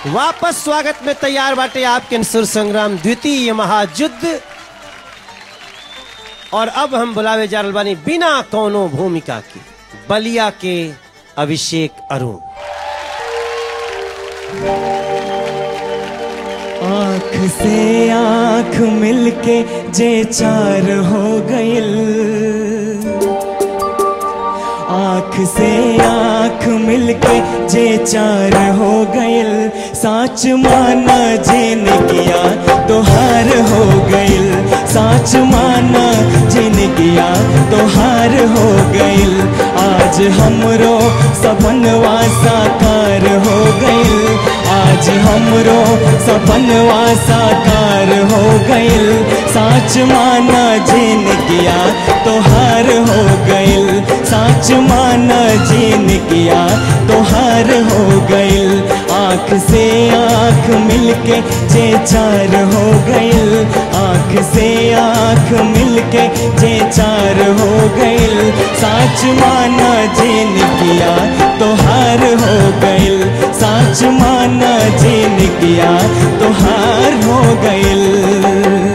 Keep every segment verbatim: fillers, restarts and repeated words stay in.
वापस स्वागत में तैयार बाटे आपके सुर संग्राम द्वितीय महायुद्ध। और अब हम बुलावे जा रहल बानी बिना कौनो भूमिका के बलिया के अभिषेक अरुण। आँख से आँख मिलके जे चार हो गइल, आँख से आँख मिलके जे चार हो गइल, साच माना जिन किया तो हार हो गइल, साच माना जिन किया तो हार हो गइल। आज हमरो सपनवा साकार हो गइल, आज हमरो सपनवा साकार हो गइल, साच माना जिन किया तो हार हो गइल, साच माना जिन किया तो हार हो गइल। आँख से आँख मिलके जे चार हो गइल, आँख से आँख मिलके जे चार हो गइल, साच माना जिन किया तो हार हो गइल, साच माना जिन किया तो हार हो गइल।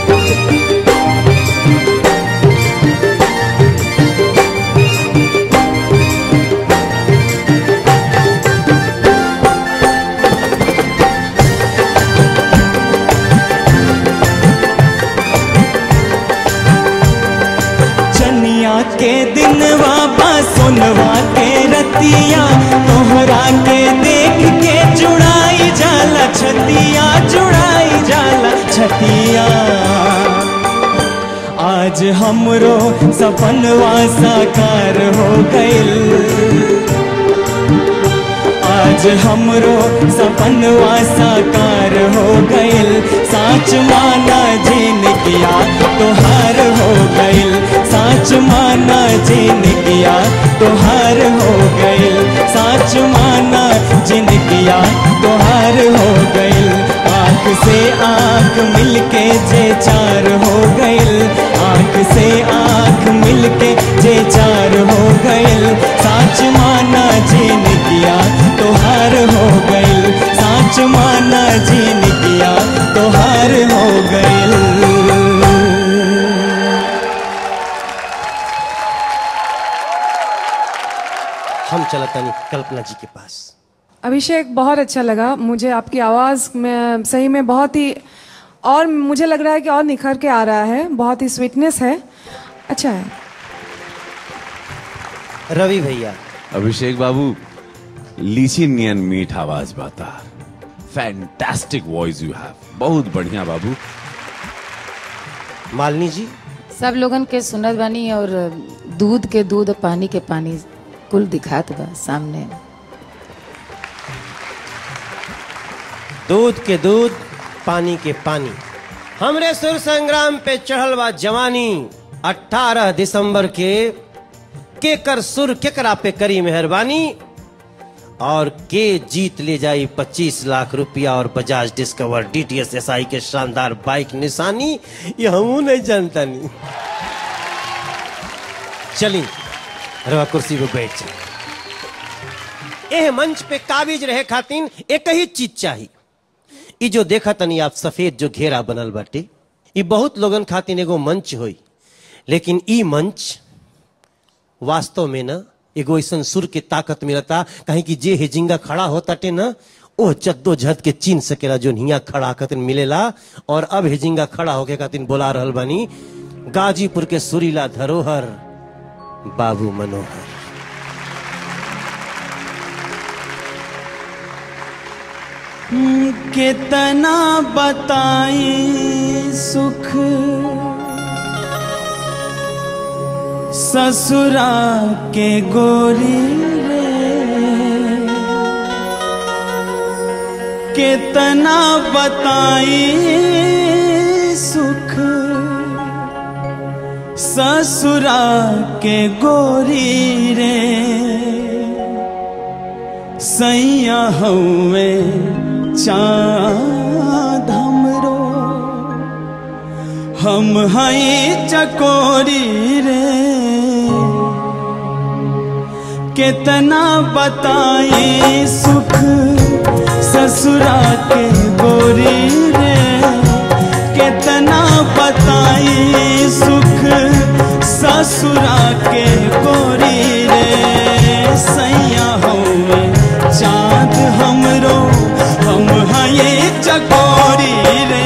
के दिनवा बा सोनवा के रतिया, तोहरा के देख के जुड़ाई जाला छतिया, जुड़ाई जाला छतिया। आज हमरो सपनवा साकार हो गइल, आज हमरो सपनवा साकार हो गइल, साच माना जिन किया तो हार हो गइल, साच माना जिन किया तो हार हो गइल, साच माना जिन किया तो हार हो गइल। आँख से आँख मिलके जे चार हो गइल, आँख से आँख मिलके जे चार हो गइल, साच माना जिन किया तो हार हो गइल, साच माना जिन किया तो हार हो गइल। हम चलता नहीं कल्पना जी के पास। अभिषेक, बहुत अच्छा लगा मुझे आपकी आवाज़ में, सही में बहुत ही, और मुझे लग रहा है कि और निखर के आ रहा है, बहुत ही स्वीटनेस है, अच्छा है। रवि भैया। अभिषेक बाबू, लीची नियन मीठ आवाज बाता, फैंटास्टिक वॉइस यू हैव, बहुत बढ़िया बाबू। मालिनी जी। सब लोगन के सुनत बानी और दूध के दूध, पानी के पानी कुल दिखात बा सामने। दूध के दूध, पानी के पानी। हमरे सुर संग्राम पे चढ़ल बा जवानी। अठारह दिसंबर के केकर सुर केकरा पे करी मेहरबानी, और के जीत ले जाई पच्चीस लाख रुपया और बजाज डिस्कवर डीटीएस एसआई के शानदार बाइक निशानी, ये हम नहीं जानता नहीं। चली रवा कुर्सी पे बैठ जाए। एह मंच पे काबिज रहे खातिन एक ही चीज चाहिए। ई जो देखा तनी आप सफेद जो घेरा बनल बाटे, ई बहुत लोगन खातिन एगो मंच होई, लेकिन ई मंच वास्तव में ना एगो ऐसा सुर के ताकत मिलता, कहीं कि जे हेजिंगा खड़ा होता टे ना, ओ जद्दोजहद के चीन सकेला जो हिया खड़ा खातिन मिलेला। और अब हेजिंगा खड़ा होके खातिन बोला रहल बानी गाजीपुर के सुरीला धरोहर बाबू मनोहर। कितना बताई सुख ससुरा के गोरी रे, कितना बताई सुख ससुरा के गोरी रे, सैया हवे चाँद हमरो हम हई चकोरी रे, कितना बताई सुख ससुरा के गोरी रे, कितना बताई सुख ससुरा के गोरी रे। सैया होवे चाँद हमरो, हम हैं चकोरी रे,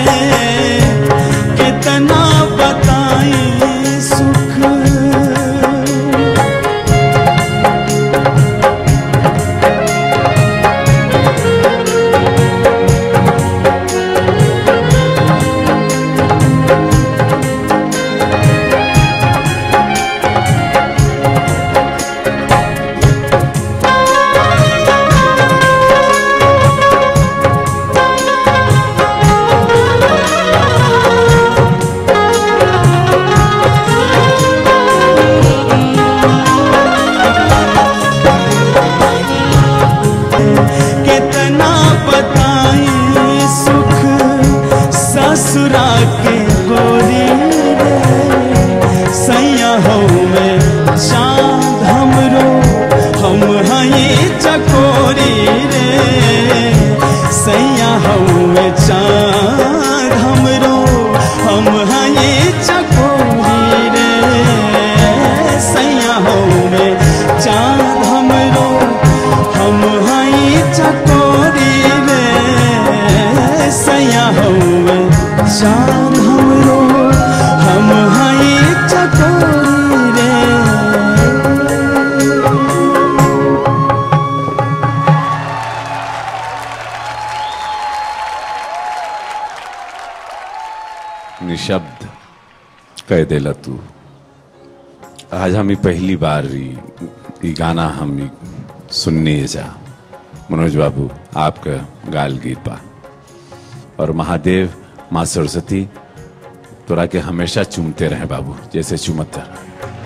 कितना बताई सुख। ससुरा के गोरी रे, सैया होवे चाँद हमरो, हम हैं चकोरी रे। सैया होवे चाँद हमरो, हम हैं चकोरी रे। सैया होवे चाँद हमरो, हम हैं चकोरी रे। सैया होवे चाँद हमरो, हम हैं चकोरी रे। निशब्द कह देला तू। आज हम पहली बार ये गाना हम सुनने जा मनोज बाबू आपका गाल गीत बा, और महादेव माँ सरस्वती तोरा के हमेशा चूमते रहे बाबू, जैसे चुमत रहे।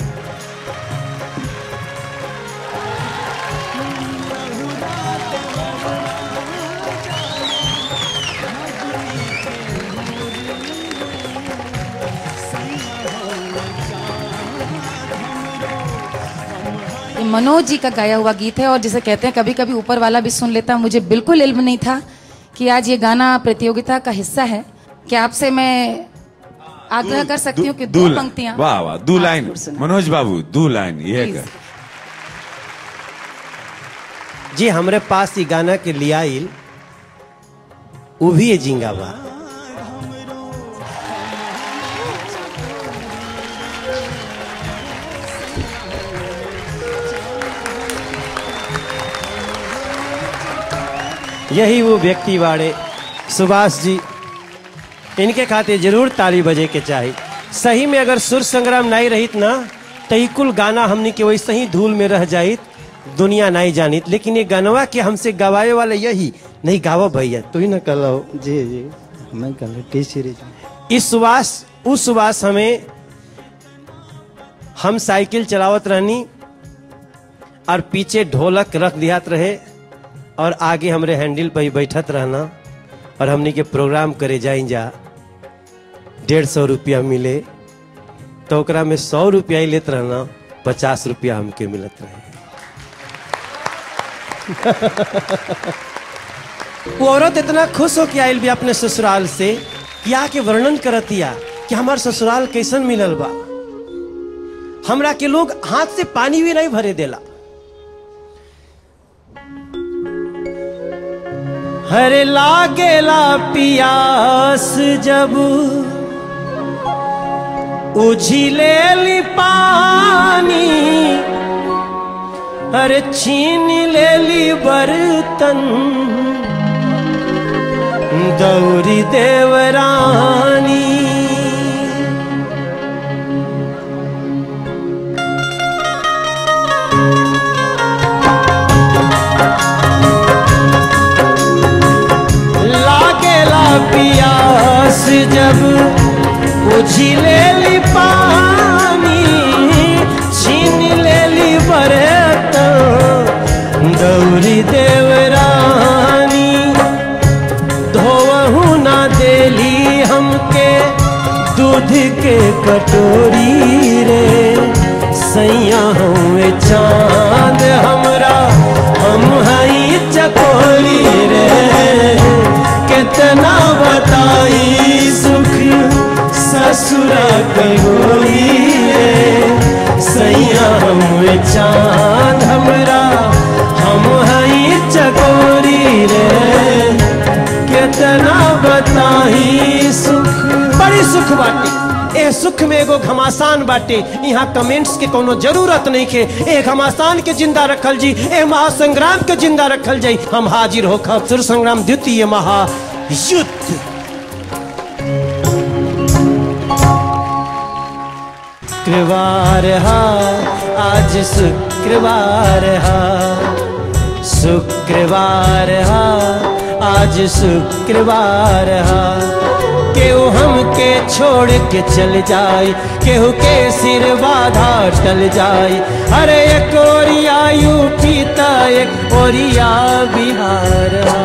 ये मनोज जी का गाया हुआ गीत है, और जिसे कहते हैं कभी कभी ऊपर वाला भी सुन लेता। मुझे बिल्कुल इल्म नहीं था कि आज ये गाना प्रतियोगिता का हिस्सा है। क्या आपसे मैं आग्रह कर सकती हूँ कि दो पंक्तियां? वाह वाह, दो लाइन मनोज बाबू, दो लाइन ये कर। जी हमरे पास ये गाना के लिया इल वो भी ये जिंगा बा। यही वो व्यक्ति वाड़े सुभाष जी, इनके खाते जरूर ताली बजे के चाहिए। सही में अगर सुर संग्राम नहीं रहित ना तो ई कुल गाना हमनी के वैसे ही धूल में रह जाइत, दुनिया नहीं जानित। लेकिन ये गानवा के हमसे गवाए वाले यही नहीं गावा भैया, तू ही ना कलो। जी जी मैं कल टी सीरीज इस सुभाष उस सुभाष हमें हम साइकिल चलावत रहनी और पीछे ढोलक रख दियात रहे और आगे हमरे हैंडल पर ही बैठत रहना, और हमनी के प्रोग्राम करे जाई जा डेढ़ सौ रुपया मिले तो ओकरा में सौ रुपया ही लेत रहना, पचास रुपया हमके मिलत रहे। वो औरत इतना खुश हो के आयल भी अपने ससुराल से कि आके वर्णन करतिया कि हमार ससुराल कैसन मिलल बा। हमरा के लोग हाथ से पानी भी नहीं भरे देला। हरे लागेला पियास जब उझिलेली पानी, अरे छीन लेली बर्तन दौरी देवरानी। लागेला पियास जब उझिलेली पानी, छीन लेली बर्तन दौरी देवरानी। धोवहु ना देली हमके दूध के कटोरी रे, सैया हुए चांद हमरा हम हई चकोरी रे। कितना बताही सुख, बड़ी सुख बाटे ए सुख में एगो घमासान बाटे। यहाँ कमेंट्स के कोनो जरूरत नहीं के, ए घमासान के जिंदा रखल जी, ए महासंग्राम के जिंदा रखल जाई। हम हाजिर होकर सुर संग्राम द्वितीय महायुद्ध। शुक्रवार हा आज शुक्रवार हा, शुक्रवार हा आज शुक्रवार हा। केहू हमके छोड़ के चल जाए, केहू के सिर बाधा टल जाए। अरे एक ओरिया यूपी ता एक ओरिया बिहार हा।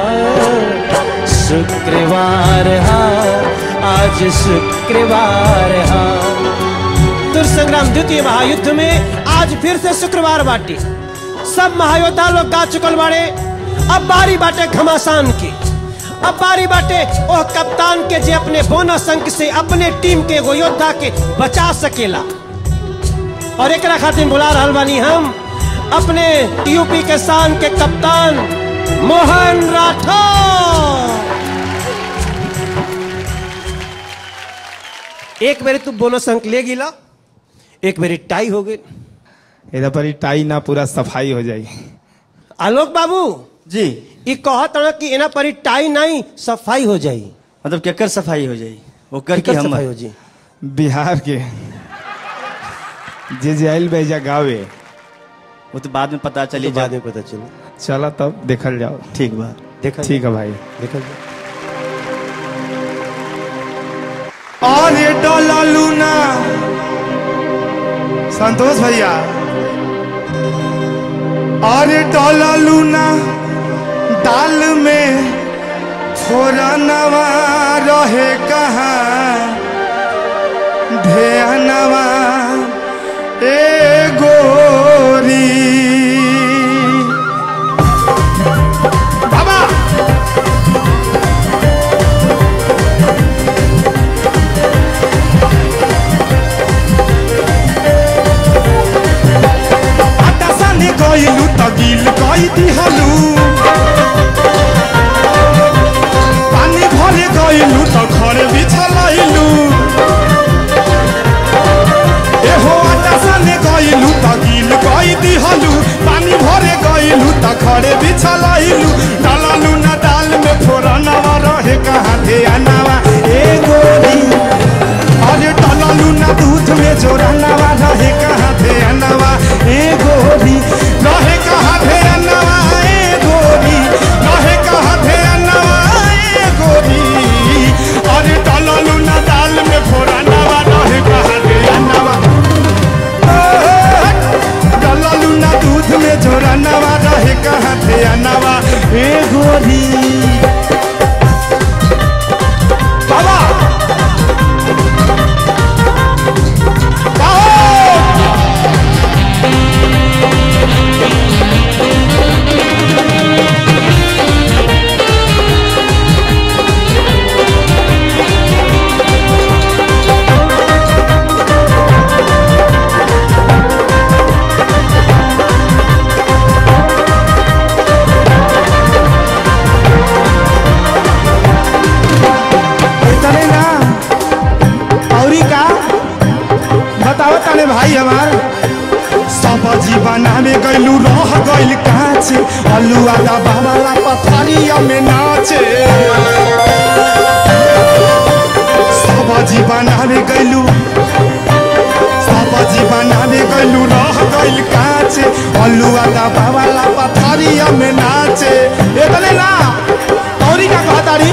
शुक्रवार हा आज शुक्रवार हा। सुर संग्राम द्वितीय महायुद्ध में आज फिर से शुक्रवार बाटे। सब महायोद्धा लोग गा चुकल बाड़े। अब बारी बाटे घमासान की, अब बारी बाटे ओ कप्तान के जे अपने बोनस अंक से अपने टीम के एगो योद्धा के बचा सकेला। और एकरा खातिर बुला रहल बानी हम अपने यूपी के शान के कप्तान मोहन राठौर। एक बेरी तू बोनस अंक ले गिला, एक बेरी टाई हो गई। इधर पर ही टाई ना पूरा सफाई हो जाए। आलोक बाबू जी ये कहत ना कि एना पर टाई नहीं सफाई हो जाई। मतलब केकर सफाई हो जाई? वो कर के केकर हम सफाई हो जी। बिहार के जे जाइल बेजा गावे वो तो बाद में पता चली तो बाद में पता चले। चला तब देखल जाओ। ठीक बा, देखा ठीक है भाई। देखा जाए। और ये डोला लूना संतोष भैया, और ये डोला लूना दाल में फोरनवा रहे कहाँ ध्यानवा ए गोरी। बाबा गइलू त गिल कई दिहलू, पानी भरे गइलू त घर बिछलैलू। एहो आटा साने गइलू त गिल कई दिहलू, पानी भरे गइलू त घर बिछलैलू। डाललू ना दाल में फोरनवा रहे कहाँ ध्यानवा ए गोरी। अरे डाललू ना दूध में जोरनवा रहे कहाँ ध्यानवा ए गोरी। रहे कहाँ ध्यानवा ए गोरी, रहे कहाँ ध्यानवा ए गोरी। अरे डाललू ना दाल में फोरनवा रहे कहाँ ध्यानवा। डाललू ना दूध में जोरनवा रहे कहाँ ध्यानवा ए गोरी। बाबा भाई हमार सब्जी बनावे गइलू रह गइल काचे। अलुआ दबा वाला पथरिया में नाचे। सब्जी बनावे गइलू सब्जी बनावे गइलू रह गइल काचे। अलुआ दबा वाला पथरिया में नाचे। एतले ना औरी का कहतारी।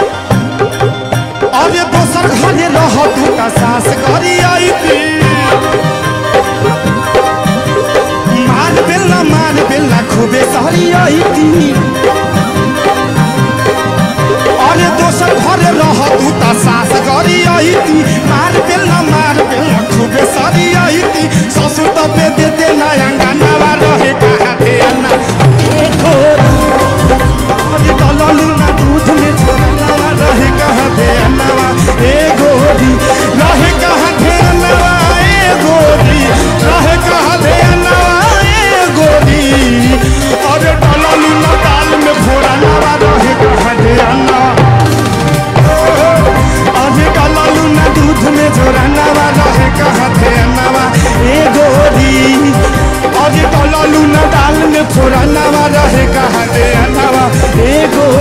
और ये दोसर घरे रह तू का सास करी आई थी। मार बेला मार बेला खूबे सारी आई थी। और दोसर घरे रह तू ता सास गरी आई थी। मार बेला मार बेला खूबे सारी आई थी। ससुर तो पे देते ना अंगनावा रहे कहाँ थे अन्ना ए गोरी। और डाललू ना दूध में छोरनवा रहे कहाँ थे अन्नावा ए गोरी। रहे कहाँ थे अन्नावा ए गोरी। रहे कहाँ थे अन्नावा गोरी। और डाललू ना दाल में फोरनवा रहे कहाँ थे अन्ना।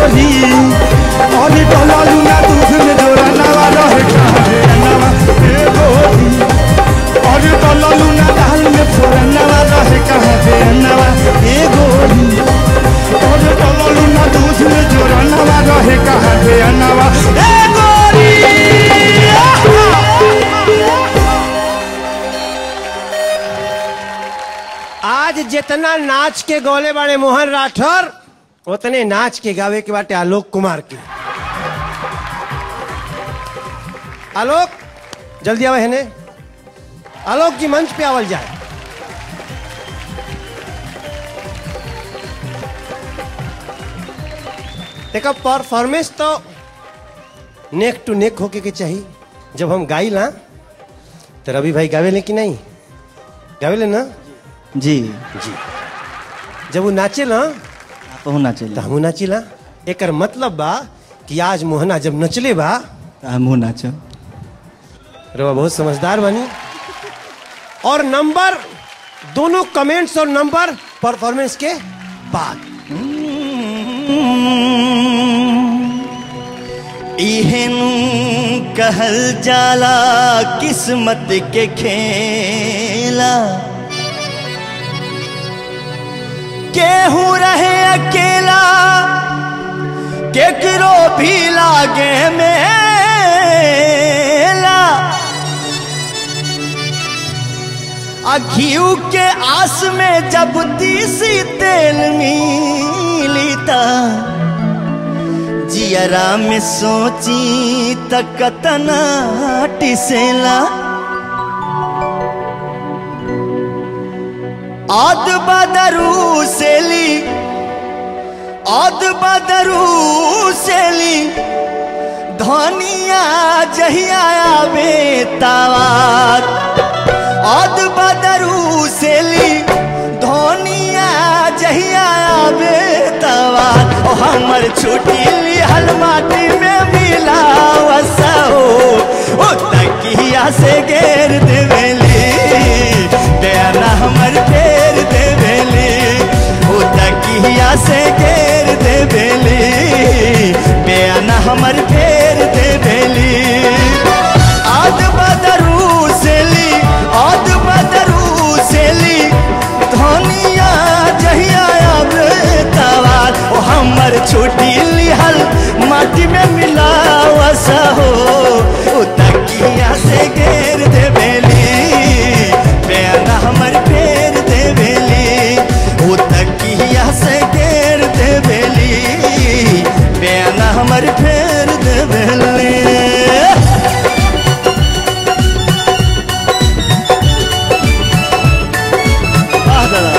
गोरी और डलालू ना दूध में जोरा नवा रहे कहाँ रे नवा ए गोरी और डलालू ना दाल में फोरा नवा रहे कहाँ रे नवा ए गोरी और डलालू ना दूध में जोरा नवा रहे कहाँ रे नवा ए गोरी। आज जितना नाच के गौले बाड़े मोहन राठौर उतने नाच के गावे के बाटे आलोक कुमार के। आलोक जल्दी आवे है ने। आलोक जी मंच पे आवल जाए। देखो परफॉर्मेंस तो नेक टू नेक होके के चाहिए। जब हम गाई ना तो रवि भाई गावे ले कि नहीं गावे ले ना जी जी। जब वो नाचे ना आप हूँ नाचे तो हम नाचिला। एकर मतलब बा कि आज मोहना जब नचले बा हम हूँ नाचो। रवा बहुत समझदार बनी। और नंबर दोनों कमेंट्स और नंबर परफॉर्मेंस के बाद। इहेनु कहल जाला किस्मत के खेला केहू रहे अकेला केकरो भी लागे मेला अघियू के आस में जब तीसी तेल मिलीता जियरा में सोची तकतना टिसेला आद बदरू सेली आद बदरू सेली धनिया जहिया आवे तावार आद बदरू सेली धनिया जहिया आवे तावार ओ हमर छोटी लिहल माटी में मिला वसो ओ तकिया से घेर देवेली बयाना हमर फेर देवेली ओ तकिया से घेर देवेली बयाना हमर फेर देवेली आद बदरू सेली आद बदरू सेली धनिया जहिया आवे तावार ओ हमर छोटी लिहल माटी में मिला वसा हो ओ तकिया से घेर देवेली बयाना हमर फेर देवेली ओ तकिया से घेर देवेली बयाना हमर फेर देवेली। आह दादा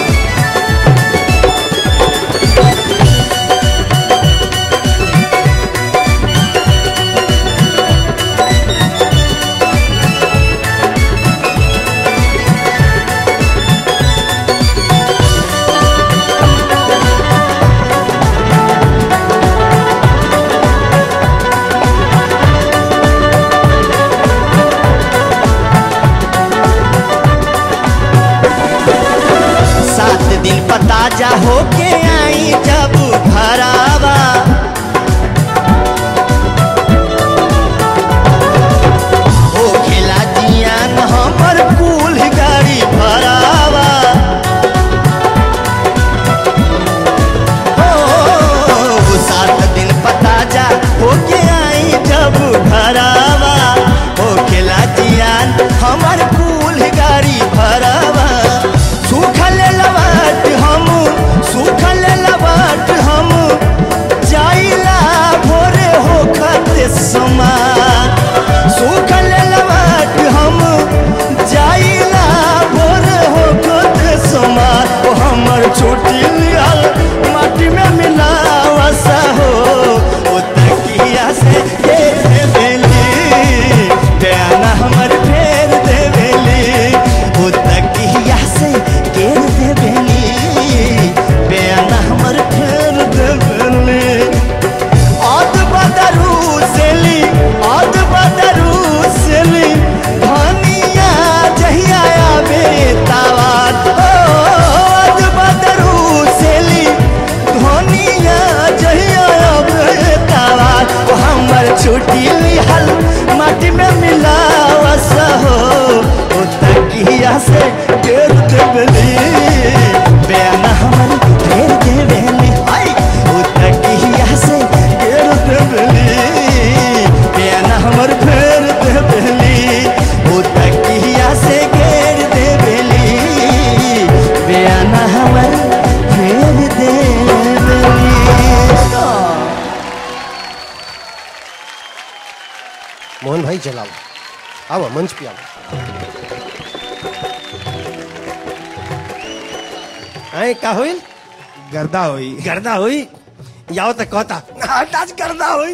मोहन भाई चलाओ, आओ मंच पे आओ। आए का हुई? गर्दा हुई। गर्दा हुई याओ तो कहता आज गर्दा हुई,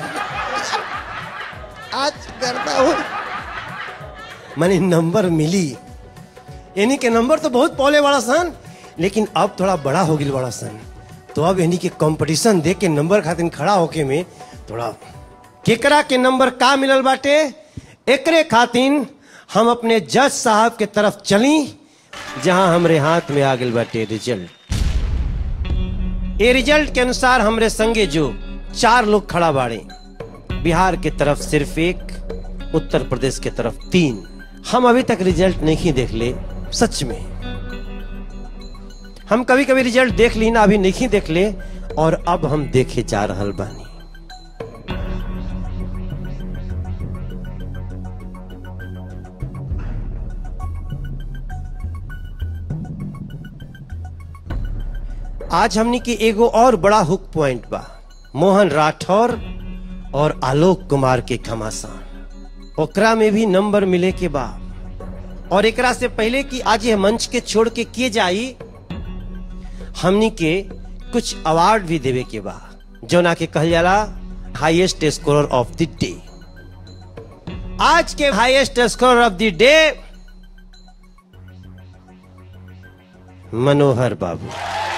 आज गर्दा हुई। मैंने नंबर मिली, यानी के नंबर तो बहुत पौले बड़ा सन, लेकिन अब थोड़ा बड़ा हो गई बड़ा सन, तो अब यानी के कंपटीशन देख के नंबर खातिर खड़ा होके में थोड़ा केकरा के नंबर का मिलल बाटे, एकरे खातिर हम अपने जज साहब के तरफ चली, जहां हमरे हाथ में आ गई बाटे रिजल्ट। ये रिजल्ट के अनुसार हमरे संगे जो चार लोग खड़ा बाड़े, बिहार के तरफ सिर्फ एक, उत्तर प्रदेश के तरफ तीन। हम अभी तक रिजल्ट नहीं देख ले, सच में हम कभी कभी रिजल्ट देख ली ना, अभी नहीं देख ले, और अब हम देखे जा रहल बानी। आज हमनी के एगो और बड़ा हुक पॉइंट बा, मोहन राठौर और आलोक कुमार के घमासान, ओकरा में भी नंबर मिले के बा। और एकरा से पहले कि आज ये मंच के छोड़ के किए जाई, हमनी के कुछ अवार्ड भी देवे के बा, जोना के कहल जाला highest scorer of the day. आज के highest scorer of the day Manohar Babu.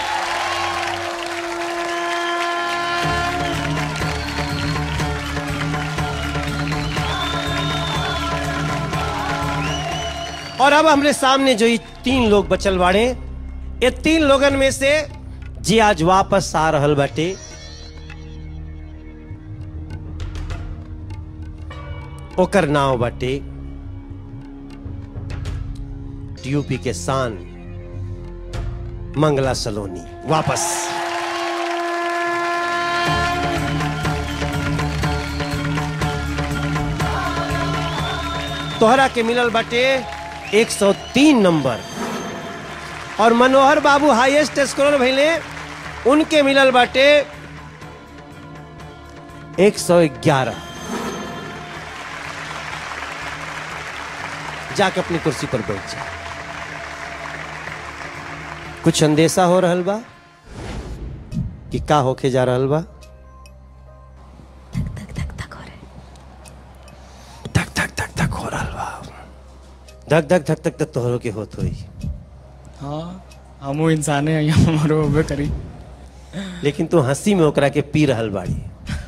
और अब हमरे सामने जो ये तीन लोग बचल बाड़े, ये तीन लोगन में से जी आज वापस आ रहल बाटे, ओकर नाव बाटे यूपी के शान मंगला सलोनी। वापस तोहरा के मिलल बाटे एक सौ तीन नंबर, और मनोहर बाबू हाईएस्ट स्कोरर भइले, उनके मिलल बाटे एक सौ ग्यारह। जाके अपनी कुर्सी पर बैठ जा। कुछ अंदेशा हो रहल बा कि का होके जा रहल बा? धक धक धक धक हो रहा है, धक धक धक धक हो रहल बा। धक धक धक धक तो तोहरो के होत होई। हाँ, हमू इंसाने हैं, हमारो होबे करी। लेकिन तू हंसी में ओकरा के पी रहल बाड़ी।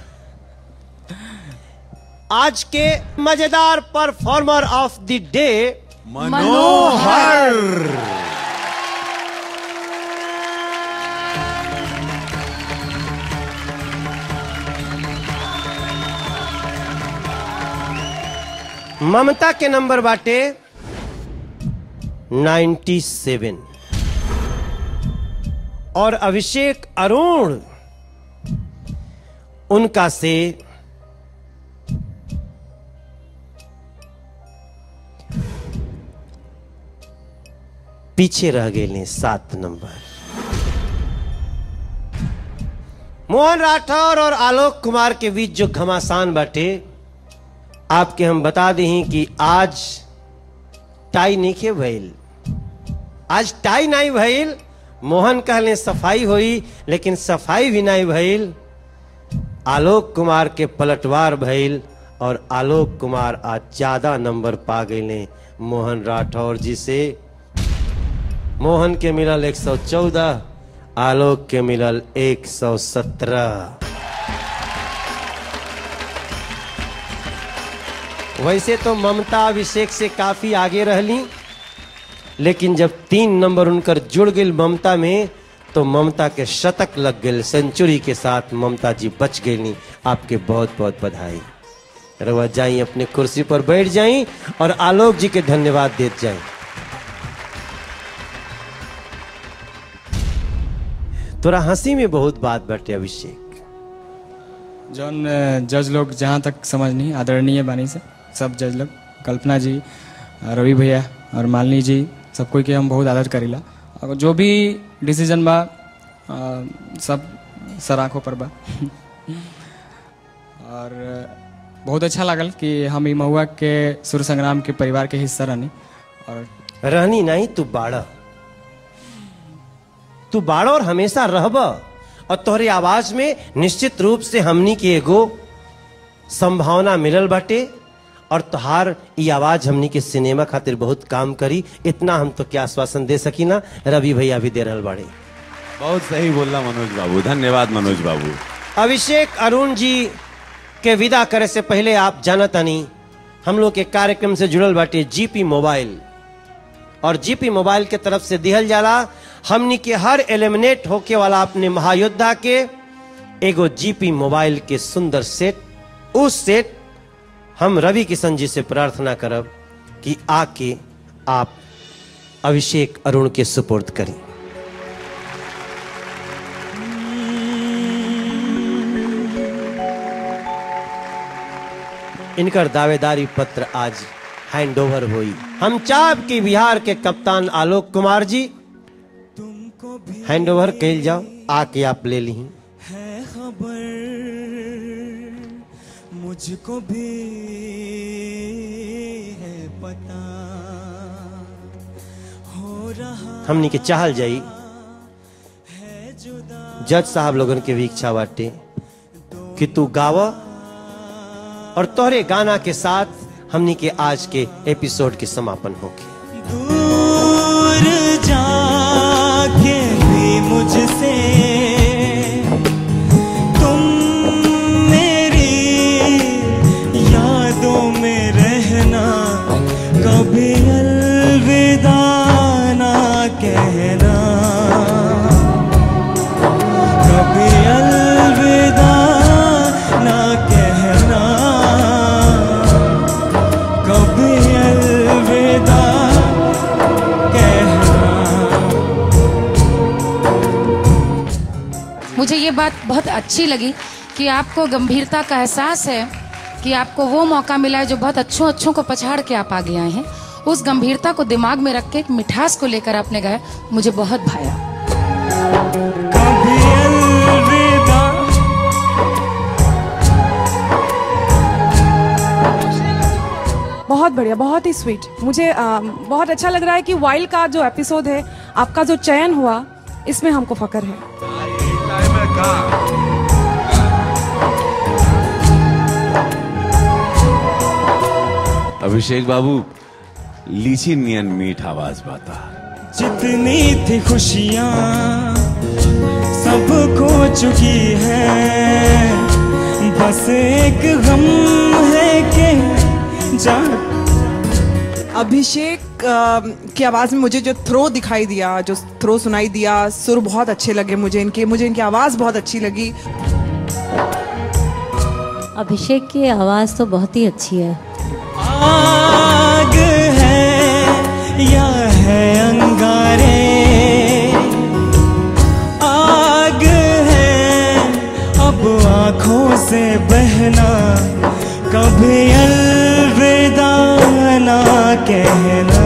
आज के मजेदार performer of the day Manohar. Mamta के नंबर बाटे सत्तानवे, और अभिषेक अरुण उनका से पीछे रह गए सात नंबर। मोहन राठौर और आलोक कुमार के बीच जो घमासान बाटे, आपके हम बता दें कि आज टाई नहीं के भइल, आज टाई नहीं भइल। मोहन कहले सफाई हुई, लेकिन सफाई भी नहीं भइल। आलोक कुमार के पलटवार भइल, और आलोक कुमार आज ज्यादा नंबर पा गए मोहन राठौर जी से। मोहन के मिलल एक सौ चौदह, आलोक के मिलल एक सौ सत्रह। वैसे तो ममता अभिषेक से काफी आगे रहली, लेकिन जब तीन नंबर उनकर जुड़ गई ममता में, तो ममता के शतक लग गए, सेंचुरी के साथ ममता जी बच गई। आपके बहुत बहुत बधाई। रवा जाई अपने कुर्सी पर बैठ जाई, और आलोक जी के धन्यवाद देते जाई। तोरा हंसी में बहुत बात बाटे अभिषेक। जौन जज लोग जहाँ तक समझ नहीं, आदरणीय बानी से सब जज लोग, कल्पना जी, रवि भैया और मालिनी जी, सब कोई के हम बहुत आदर करीला। और जो भी डिसीजन बा आ, सब सर आँखों पर बा। और बहुत अच्छा लगल कि हम ई महुआ के सुर संग्राम के परिवार के हिस्सा रहनी। और रहनी नहीं, तू बाड़ा, तू बाड़ा और हमेशा रहब। और तोहरे आवाज में निश्चित रूप से हमनी के एगो संभावना मिलल बाटे और तोहार ये आवाज हमनी के सिनेमा खातिर बहुत काम करी। इतना हम तो क्या आश्वासन दे सकी ना, रवि भैया भी दे रहल बाड़े। बहुत सही बोलना मनोज बाबू, धन्यवाद मनोज बाबू। अभिषेक अरुण जी के विदा करे से पहले आप जानतानी हम लोग के कार्यक्रम से जुड़ल बाटे जीपी मोबाइल, और जीपी मोबाइल के तरफ से दिहल जाला हमनी के हर एलिमिनेट होके वाला अपने महायोद्धा के एगो जीपी मोबाइल के सुंदर सेट। उस सेट हम रवि किशन जी से प्रार्थना करब कि आके आप अभिषेक अरुण के सुपुर्द करें। इनकर दावेदारी पत्र आज हैंडओवर हुई। हम चाप की बिहार के कप्तान आलोक कुमार जी हैंडओवर कैल जाओ, आके आप ले ली। है खबर मुझको भी है पता हो रहा हमनी के चाहल जाई जज साहब लोगन के भी इच्छा बाटे कि तू गावा, और तोहरे गाना के साथ हमनी के आज के एपिसोड के समापन होके। दूर जाके भी मुझसे तुम मेरी यादों में रहना, कभी अलविदा ना कहना, कभी अलविदा ना कहना, कभी अलविदा कहना। मुझे ये बात बहुत अच्छी लगी कि आपको गंभीरता का एहसास है कि आपको वो मौका मिला है जो बहुत अच्छों अच्छों को पछाड़ के आप आगे आए हैं। उस गंभीरता को दिमाग में रख के एक मिठास को लेकर आपने गाया, मुझे बहुत भाया। कभी अलविदा। बहुत बढ़िया, बहुत ही स्वीट। मुझे आ, बहुत अच्छा लग रहा है कि वाइल्ड कार्ड जो एपिसोड है आपका जो चयन हुआ, इसमें हमको फक्र है। अभिषेक बाबू, लीची नियन मीठ आवाज बाता। जितनी थी खुशियाँ सब खो चुकी है, बस एक गम है कि जा। अभिषेक आ, की आवाज़ में मुझे जो थ्रो दिखाई दिया, जो थ्रो सुनाई दिया, सुर बहुत अच्छे लगे मुझे इनके, मुझे इनकी आवाज़ बहुत अच्छी लगी। अभिषेक की आवाज़ तो बहुत ही अच्छी है। आग है या है अंगारे, आग है अब आँखों से बहना, कभी अलविदा ना कहना,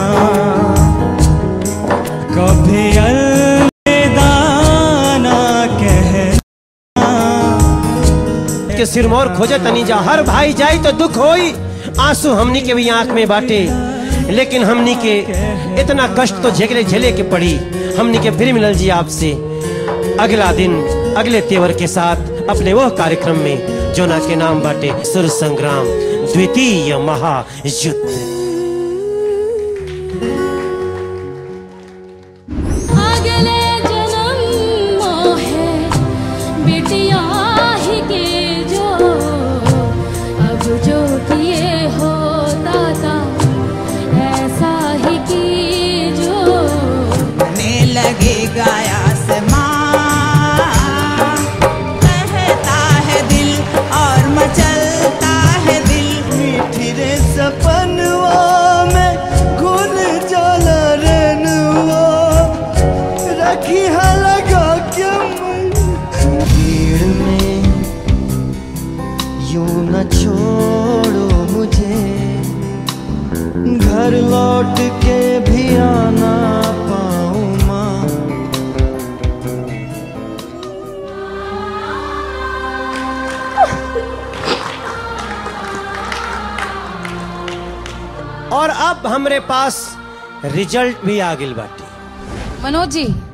कभी अलविदा ना कहना। के सिरमौर खोजे तनी जा, हर भाई जाई तो दुख होई, आंसू हमनी के भी आंख में बाटे, लेकिन हमनी के इतना कष्ट तो झेले झेले के पड़ी। हमनी के फिर मिलल जी आपसे अगला दिन अगले तेवर के साथ अपने वह कार्यक्रम में जो ना के नाम बाटे सुर संग्राम द्वितीय महायुद्ध। घर लौट के भी आना पाऊं माँ। और अब हमरे पास रिजल्ट भी आ गइल बाटे। मनोज जी